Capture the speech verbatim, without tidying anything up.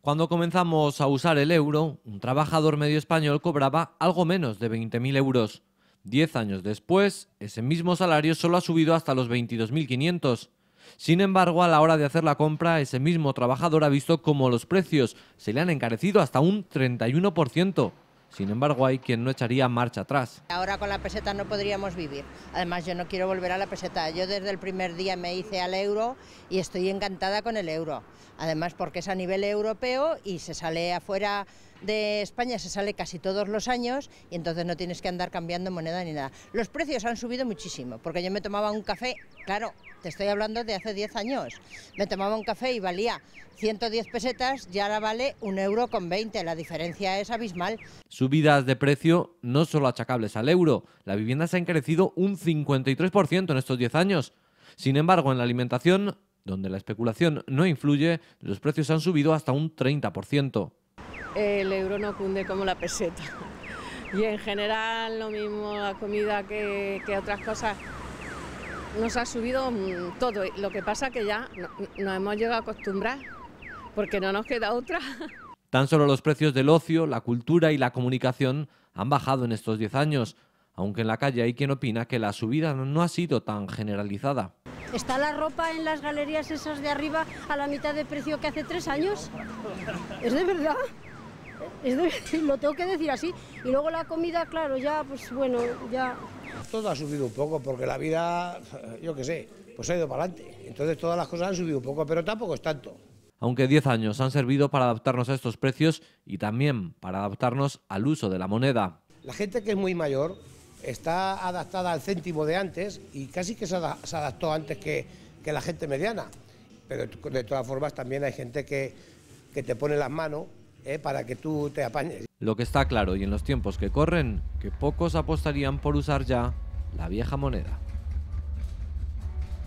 Cuando comenzamos a usar el euro, un trabajador medio español cobraba algo menos de veinte mil euros. Diez años después, ese mismo salario solo ha subido hasta los veintidós mil quinientos. Sin embargo, a la hora de hacer la compra, ese mismo trabajador ha visto cómo los precios se le han encarecido hasta un treinta y uno por ciento. Sin embargo, hay quien no echaría marcha atrás. Ahora con la peseta no podríamos vivir. Además, yo no quiero volver a la peseta. Yo desde el primer día me hice al euro y estoy encantada con el euro. Además, porque es a nivel europeo y se sale afuera de España, se sale casi todos los años y entonces no tienes que andar cambiando moneda ni nada. Los precios han subido muchísimo, porque yo me tomaba un café, claro, te estoy hablando de hace diez años, me tomaba un café y valía ciento diez pesetas, y ahora vale un euro con veinte, la diferencia es abismal. Subidas de precio no solo achacables al euro, la vivienda se ha encarecido un cincuenta y tres por ciento en estos diez años. Sin embargo, en la alimentación, donde la especulación no influye, los precios han subido hasta un treinta por ciento. El euro no cunde como la peseta y en general lo mismo la comida que, que otras cosas. Nos ha subido todo, lo que pasa que ya no, nos hemos llegado a acostumbrar porque no nos queda otra. Tan solo los precios del ocio, la cultura y la comunicación han bajado en estos diez años, aunque en la calle hay quien opina que la subida no ha sido tan generalizada. ¿Está la ropa en las galerías esas de arriba a la mitad de precio que hace tres años? ¿Es de verdad? Es de, lo tengo que decir así. Y luego la comida, claro, ya, pues bueno, ya... Todo ha subido un poco porque la vida, yo qué sé, pues ha ido para adelante. Entonces todas las cosas han subido un poco, pero tampoco es tanto. Aunque diez años han servido para adaptarnos a estos precios y también para adaptarnos al uso de la moneda. La gente que es muy mayor está adaptada al céntimo de antes y casi que se adaptó antes que, que la gente mediana. Pero de todas formas también hay gente que, que te pone las manos eh, para que tú te apañes. Lo que está claro y en los tiempos que corren, que pocos apostarían por usar ya la vieja moneda.